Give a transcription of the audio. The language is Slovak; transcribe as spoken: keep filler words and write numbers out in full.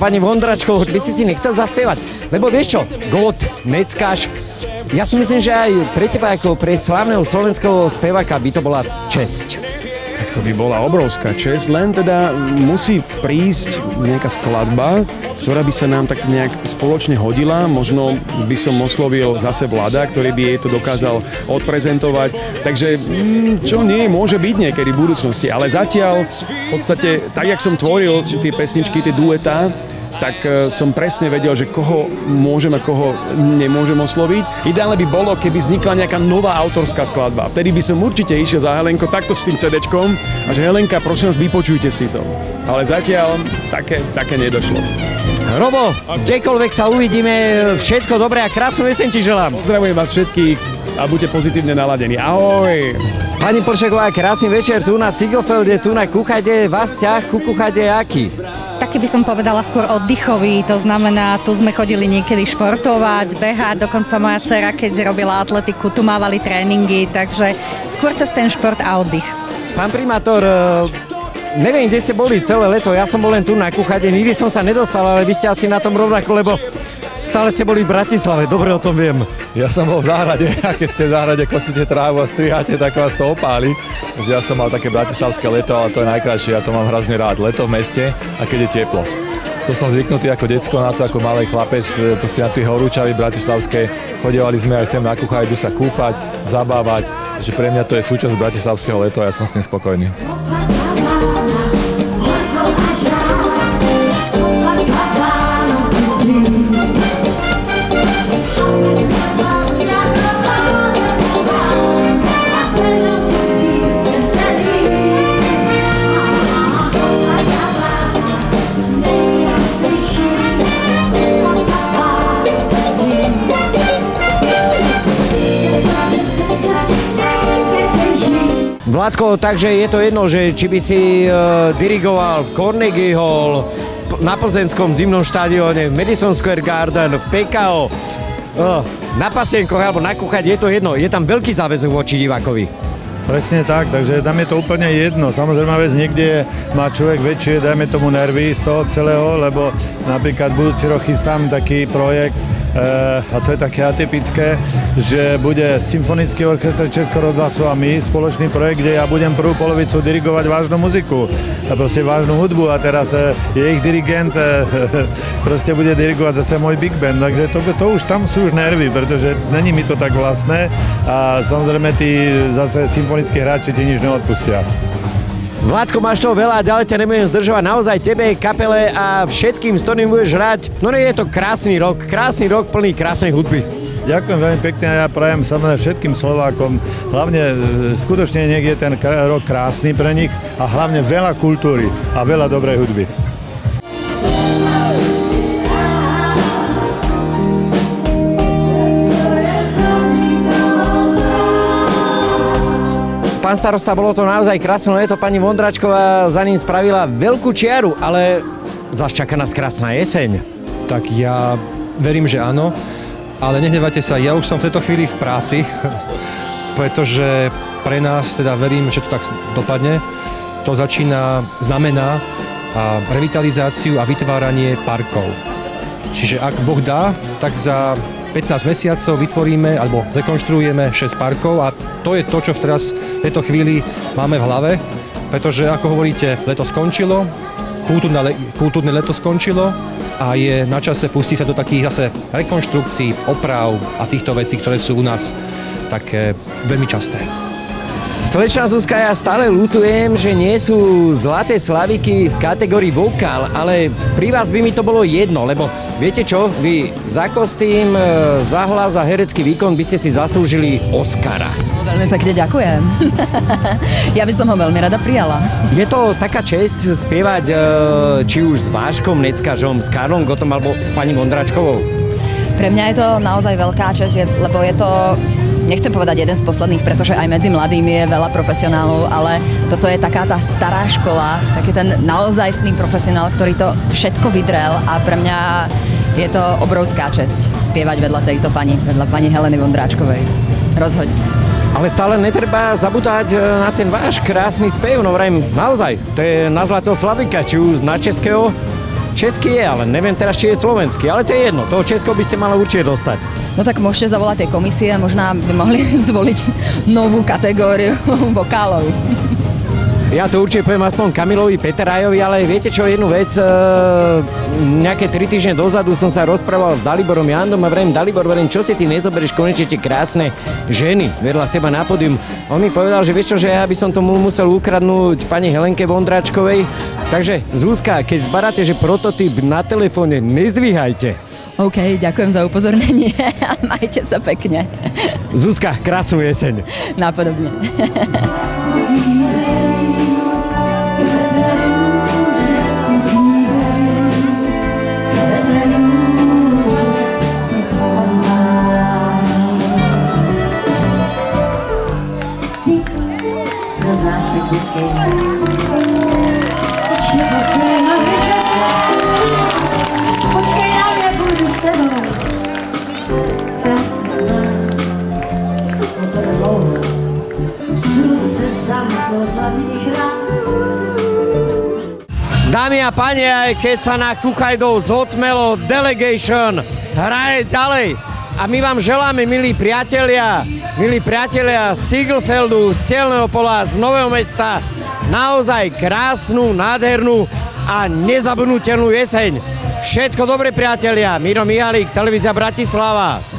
pani Vondračkovou, by si si nechcel zaspievať? Lebo vieš čo, God, Neckáš, ja si myslím, že aj pre teba ako pre slávneho slovenského speváka by to bola česť. Tak to by bola obrovská česť, len teda musí prísť nejaká skladba, ktorá by sa nám tak nejak spoločne hodila. Možno by som oslovil zase Vlada, ktorý by jej to dokázal odprezentovať. Takže čo nie, môže byť niekedy v budúcnosti, ale zatiaľ v podstate, tak jak som tvoril tie pesničky, tie duetá, tak som presne vedel, že koho môžem a koho nemôžem osloviť. Ideálne by bolo, keby vznikla nejaká nová autorská skladba. Vtedy by som určite išiel za Helenko takto s tým cédečkom a že Helenka, prosím vás, vypočujte si to. Ale zatiaľ také, také nedošlo. Robo, kdekoľvek sa uvidíme, všetko dobré a krásnu jeseň ti želám. Pozdravujem vás všetkých a buďte pozitívne naladení. Ahoj! Pani Plšeková, krásny večer tu na Cigofelde, tu na Kuchade. Váš vzťah ku Kuchade je aký? Taký by som povedala skôr oddychový, to znamená, tu sme chodili niekedy športovať, behať, dokonca moja dcera, keď robila atletiku, tu mávali tréningy, takže skôr cez ten šport a oddych. Pán primátor, neviem, kde ste boli celé leto, ja som bol len tu na Kuchade, nikdy som sa nedostal, ale vy ste asi na tom rovnako, lebo stále ste boli v Bratislave, dobre o tom viem. Ja som bol v záhrade a keď ste v záhrade kosíte trávu a striháte, tak vás to opáli. Takže ja som mal také bratislavské leto, ale to je najkrajšie, ja to mám hrozne rád. Leto v meste a keď je teplo. To som zvyknutý ako decko na to, ako malý chlapec, proste na tie horúčavy bratislavské. Chodievali sme aj sem na Kuchajdu sa kúpať, zabávať, takže pre mňa to je súčasť bratislavského leta a ja som s tým spokojný. Vládko, takže je to jedno, že či by si uh, dirigoval v Carnegie Hall, na plzeňskom zimnom štadióne, v Madison Square Garden, v pé ká ó, uh, na Pasienkoch alebo na Kuchade, je to jedno. Je tam veľký záväzok voči divákovi. Presne tak, takže tam je to úplne jedno. Samozrejme, vec niekde má človek väčšie, dajme tomu nervy z toho celého, lebo napríklad budúci rok chystám taký projekt, a to je také atypické, že bude Symfonický orchester Českého rozhlasu a my, spoločný projekt, kde ja budem prvú polovicu dirigovať vážnu muziku a proste vážnu hudbu a teraz je ich dirigent, proste bude dirigovať zase môj big band, takže to, to už tam sú už nervy, pretože není mi to tak vlastné a samozrejme tí zase symfonickí hráči ti nič neodpustia. Vládko, máš toho veľa, ďalej ťa nebudem zdržovať, naozaj tebe, kapele a všetkým, s ktorým budeš hrať. No nie, je to krásny rok, krásny rok plný krásnej hudby. Ďakujem veľmi pekne a ja prajem samozrejme všetkým Slovákom, hlavne skutočne nech je ten rok krásny pre nich a hlavne veľa kultúry a veľa dobrej hudby. Pán starosta, bolo to naozaj krásne leto, pani Vondračková za ním spravila veľkú čiaru, ale zas čaká nás krásna jeseň. Tak ja verím, že áno, ale nehnevajte sa, ja už som v tejto chvíli v práci, pretože pre nás, teda verím, že to tak dopadne, to začína, znamená a revitalizáciu a vytváranie parkov. Čiže ak Boh dá, tak za pätnásť mesiacov vytvoríme alebo zrekonštruujeme šesť parkov a to je to, čo teraz v tejto chvíli máme v hlave, pretože ako hovoríte, leto skončilo, kultúrne, kultúrne leto skončilo a je na čase pustiť sa do takých zase rekonštrukcií, oprav a týchto vecí, ktoré sú u nás také veľmi časté. Slečná Zuzka, ja stále ľutujem, že nie sú zlaté slaviky v kategórii vokál, ale pri vás by mi to bolo jedno, lebo viete čo, vy za kostým, za hlas a herecký výkon by ste si zaslúžili Oscara. No, veľmi pekne ďakujem. Ja by som ho veľmi rada prijala. Je to taká česť spievať či už s Váškom Neckážom, s Karlom Gottom alebo s pani Vondračkovou? Pre mňa je to naozaj veľká česť, lebo je to, nechcem povedať jeden z posledných, pretože aj medzi mladými je veľa profesionálov, ale toto je taká tá stará škola, taký ten naozajstný profesionál, ktorý to všetko vydrel a pre mňa je to obrovská česť spievať vedľa tejto pani, vedľa pani Heleny Vondráčkovej. Rozhodne. Ale stále netreba zabúdať na ten váš krásny spev, no vrajím, naozaj, to je na zlatého slavíka, či už na českého, Český je, ale neviem teraz, či je slovenský, ale to je jedno, toho Česko by ste mali určite dostať. No tak môžete zavolať tej komisie a možná by mohli zvoliť novú kategóriu vokálov. Ja to určite poviem aspoň Kamilovi Peterajovi, ale viete čo, jednu vec, e, nejaké tri týždne dozadu som sa rozprával s Daliborom Jandom a vrem, Dalibor, vrem, čo si ty nezoberieš konečne tie krásne ženy vedľa seba na pódium. On mi povedal, že vieš čo, že ja by som tomu musel ukradnúť pani Helenke Vondráčkovej. Takže Zuzka, keď zbaráte, že prototyp na telefóne, nezdvíhajte. OK, ďakujem za upozornenie a majte sa pekne. Zuzka, krásnu jeseň. Napodobne. Dámy a páni, aj keď sa na Kuchajdov zotmelo, Delegation hraje ďalej. A my vám želáme, milí priatelia, milí priatelia z Ciegelfeldu, z Cielneho pola, z Nového Mesta, naozaj krásnu, nádhernú a nezabudnutelnú jeseň. Všetko dobré, priatelia. Miro Mihalík, televízia Bratislava.